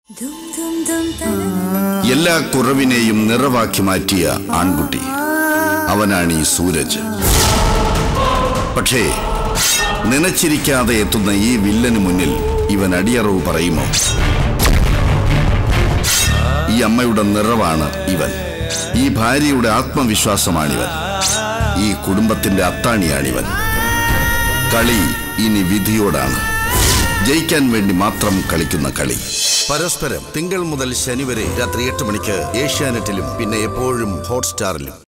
എല്ലാ കുറവിനെയും നിറവാക്കി മാറ്റിയ ആൺകുട്ടി അവനാണ് ഈ സൂരജ്. പക്ഷേ നനച്ചിരിക്കാതെ എത്തുന്ന ഈ വില്ലന് മുന്നിൽ ഇവൻ അടിയറവ് പറയുമോ? ഈ അമ്മയുടെ നിറവാണ് ഇവൻ. ഈ ഭാര്യയുടെ ആത്മവിശ്വാസമാണിവൻ. ഈ കുടുംബത്തിന്റെ അത്താണിയാണിവൻ. കളി ഇനി വിധിയോടാണ്. ജയിക്കാൻ വേണ്ടി മാത്രം കളിക്കുന്ന കളി. പരസ്പരം തിങ്കൾ മുതൽ ശനി വരെ രാത്രി 8 മണിക്ക് ഏഷ്യാനെറ്റിലും പിന്നെ എപ്പോഴും ഹോട്ട്സ്റ്റാറിലും.